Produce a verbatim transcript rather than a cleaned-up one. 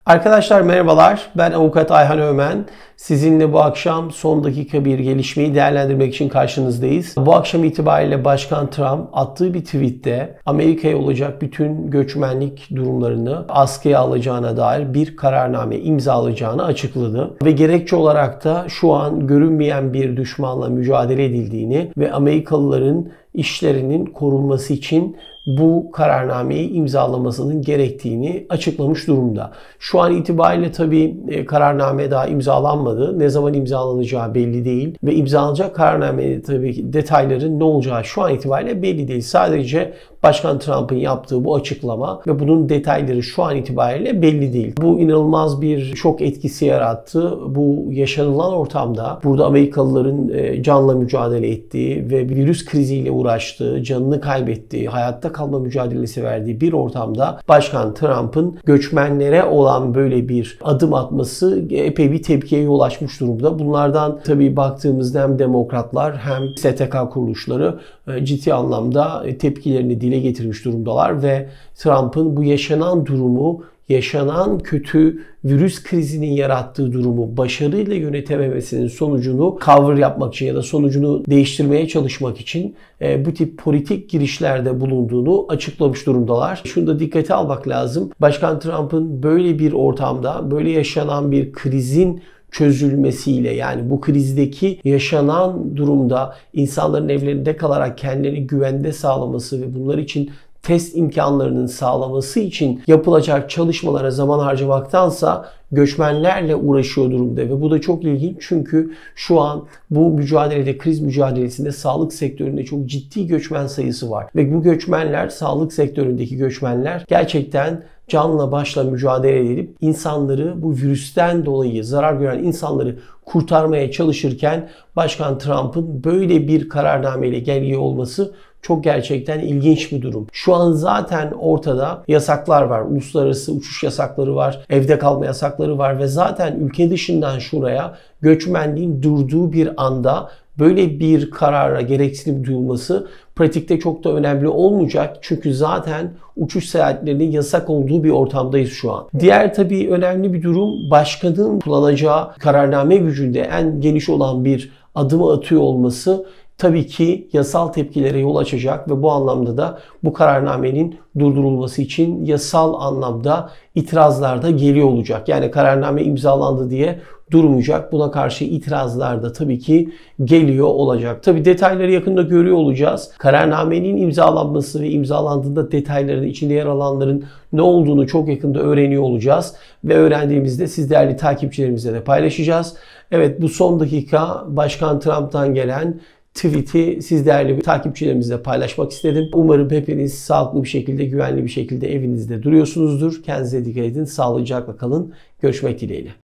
Arkadaşlar merhabalar. Ben Avukat Ayhan Ömen. Sizinle bu akşam son dakika bir gelişmeyi değerlendirmek için karşınızdayız. Bu akşam itibariyle Başkan Trump attığı bir tweette Amerika'ya olacak bütün göçmenlik durumlarını askıya alacağına dair bir kararname imzalayacağını açıkladı. Ve gerekçe olarak da şu an görünmeyen bir düşmanla mücadele edildiğini ve Amerikalıların işlerinin korunması için bu kararnameyi imzalamasının gerektiğini açıklamış durumda. Şu an itibariyle tabii kararname daha imzalanmadı. Ne zaman imzalanacağı belli değil. Ve imzalanacak kararnamenin tabii ki detayların ne olacağı şu an itibariyle belli değil. Sadece Başkan Trump'ın yaptığı bu açıklama ve bunun detayları şu an itibariyle belli değil. Bu inanılmaz bir şok etkisi yarattı. Bu yaşanılan ortamda burada Amerikalıların canla mücadele ettiği ve virüs kriziyle uğraştığı, canını kaybettiği, hayatta kalma mücadelesi verdiği bir ortamda Başkan Trump'ın göçmenlere olan böyle bir adım atması epey bir tepkiye yol açmış durumda. Bunlardan tabii baktığımızda hem demokratlar hem S T K kuruluşları ciddi anlamda tepkilerini dile getirmiş durumdalar ve Trump'ın bu yaşanan durumu, yaşanan kötü virüs krizinin yarattığı durumu başarıyla yönetememesinin sonucunu cover yapmak için ya da sonucunu değiştirmeye çalışmak için bu tip politik girişlerde bulunduğunu açıklamış durumdalar. Şunu da dikkate almak lazım. Başkan Trump'ın böyle bir ortamda, böyle yaşanan bir krizin çözülmesiyle, yani bu krizdeki yaşanan durumda insanların evlerinde kalarak kendilerini güvende sağlaması ve bunlar için test imkanlarının sağlaması için yapılacak çalışmalara zaman harcamaktansa göçmenlerle uğraşıyor durumda ve bu da çok ilginç çünkü şu an bu mücadelede, kriz mücadelesinde sağlık sektöründe çok ciddi göçmen sayısı var ve bu göçmenler, sağlık sektöründeki göçmenler gerçekten canla başla mücadele edip insanları, bu virüsten dolayı zarar gören insanları kurtarmaya çalışırken Başkan Trump'ın böyle bir kararnameyle geliyor olması çok gerçekten ilginç bir durum. Şu an zaten ortada yasaklar var. Uluslararası uçuş yasakları var. Evde kalma yasakları var ve zaten ülke dışından şuraya göçmenliğin durduğu bir anda böyle bir karara gereksinim duyulması pratikte çok da önemli olmayacak. Çünkü zaten uçuş seyahatlerinin yasak olduğu bir ortamdayız şu an. Diğer tabii önemli bir durum, başkanın kullanacağı kararname gücünde en geniş olan bir adımı atıyor olması tabii ki yasal tepkilere yol açacak ve bu anlamda da bu kararnamenin durdurulması için yasal anlamda itirazlar da geliyor olacak. Yani kararname imzalandı diye durmayacak. Buna karşı itirazlar da tabii ki geliyor olacak. Tabii detayları yakında görüyor olacağız. Kararnamenin imzalanması ve imzalandığında detayların içinde yer alanların ne olduğunu çok yakında öğreniyor olacağız. Ve öğrendiğimizde siz değerli takipçilerimizle de paylaşacağız. Evet, bu son dakika Başkan Trump'tan gelen tweet'i siz değerli takipçilerimizle paylaşmak istedim. Umarım hepiniz sağlıklı bir şekilde, güvenli bir şekilde evinizde duruyorsunuzdur. Kendinize dikkat edin, sağlıcakla kalın. Görüşmek dileğiyle.